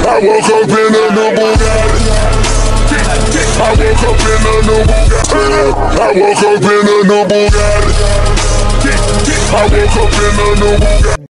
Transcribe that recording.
I woke up in a new Bugatti. I woke up in a new Bugatti. I woke up in a new Bugatti. I woke up in a new Bugatti.